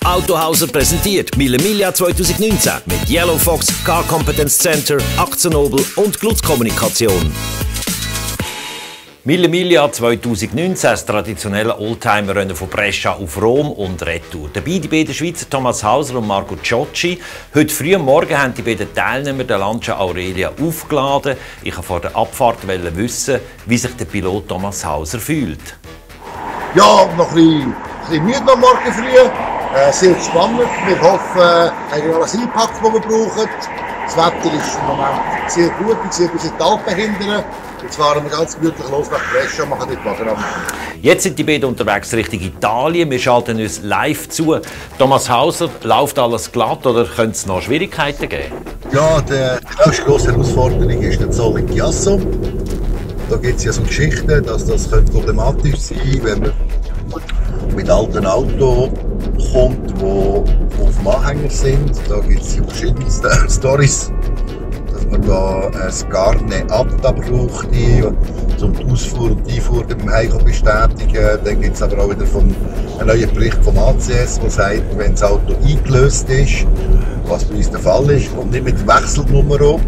Autohauser präsentiert Mille Miglia 2019 mit Yellow Fox, Car Competence Center, Aktiennobel und Glutz Kommunikation. Mille Miglia 2019, das traditionelle Oldtimer-Rennen von Brescia auf Rom und Retour. Dabei die beiden Schweizer Thomas Hauser und Marco Ciocci. Heute früh am Morgen haben die beiden Teilnehmer der Lancia Aurelia aufgeladen. Ich wollte vor der Abfahrt wissen, wie sich der Pilot Thomas Hauser fühlt. Ja, noch ein bisschen müde am Morgen früh. Sehr spannend. Wir hoffen, haben alles eingepackt, was wir brauchen. Das Wetter ist im Moment sehr gut. Wir sehen bis in die Alpen hindern. Jetzt fahren wir ganz gemütlich los nach Brescia und machen dort Baden. Jetzt sind die beiden unterwegs Richtung Italien. Wir schalten uns live zu. Thomas Hauser, läuft alles glatt oder könnte es noch Schwierigkeiten geben? Ja, die nächste grosse Herausforderung ist der Zoll in Chiasso. Da gibt es ja so Geschichten, dass das problematisch sein könnte, wenn man mit alten Autos kommt, die auf dem Anhänger sind. Da gibt es verschiedene Storys, dass man da ein Garnet Atta braucht, um die Ausfuhr und die Einfuhr beim Heim zu bestätigen. Dann gibt es aber auch wieder einen neuen Bericht vom ACS, der sagt, wenn das Auto eingelöst ist, was bei uns der Fall ist, und nicht mit Wechselnummer,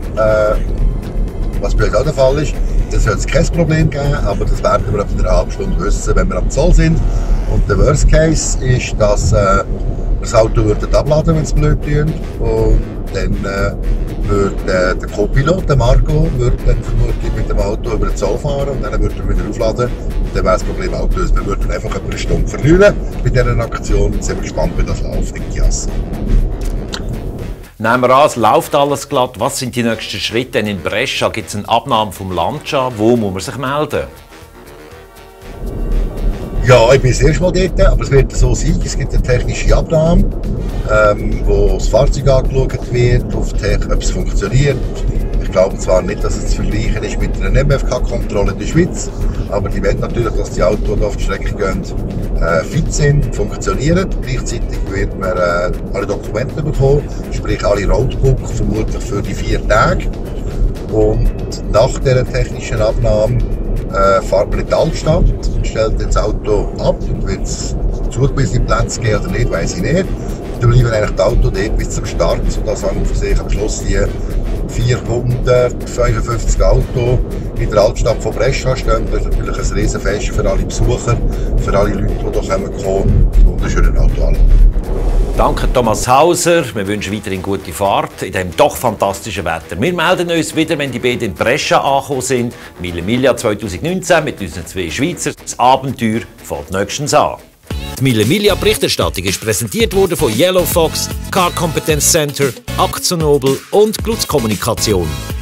was bei uns auch der Fall ist, dann soll es kein Problem geben, aber das werden wir ab einer halben Stunde wissen, wenn wir am Zoll sind. Und der Worst Case ist, dass das Auto abladen würde, wenn es blöd tun. Und dann würde der Co-Pilot, der Marco, dann vermutlich mit dem Auto über den Zoll fahren und dann würde er wieder aufladen. Und dann wäre das Problem auch gelöst. Wir würden einfach etwa eine Stunde verlieren bei dieser Aktion. Jetzt sind wir gespannt, wie das läuft in Chiasso. Nehmen wir an, es läuft alles glatt. Was sind die nächsten Schritte? Denn in Brescia gibt es eine Abnahme vom Lancia. Wo muss man sich melden? Ja, ich bin das erste Mal dort, aber es wird so sein. Es gibt eine technische Abnahme, wo das Fahrzeug angeschaut wird, ob es funktioniert. Ich glaube zwar nicht, dass es zu vergleichen ist mit einer MFK-Kontrolle in der Schweiz, aber die wollen natürlich, dass die Autos, die auf die Strecke gehen, fit sind, funktionieren. Gleichzeitig wird man alle Dokumente bekommen, sprich alle Roadbook, vermutlich für die 4 Tage. Und nach dieser technischen Abnahme fährt man in die Altstadt, stellt das Auto ab und wird es zugewiesene Plätze geben oder nicht, weiss ich nicht. Dann bleiben eigentlich die Autos dort bis zum Start, sodass für sich am Schluss die 455 Autos in der Altstadt von Brescia stehen. Das ist natürlich ein Riesenfest für alle Besucher, für alle Leute, die hier kommen. Ein wunderschönes Auto. Danke Thomas Hauser. Wir wünschen weiterhin gute Fahrt in diesem doch fantastischen Wetter. Wir melden uns wieder, wenn die beiden in Brescia angekommen sind. Mille Miglia 2019 mit unseren 2 Schweizern. Das Abenteuer fängt nächstens an. Die Mille Miglia Berichterstattung ist präsentiert worden von Yellow Fox, Car Competence Center, Aktiennobel und Glutz Kommunikation.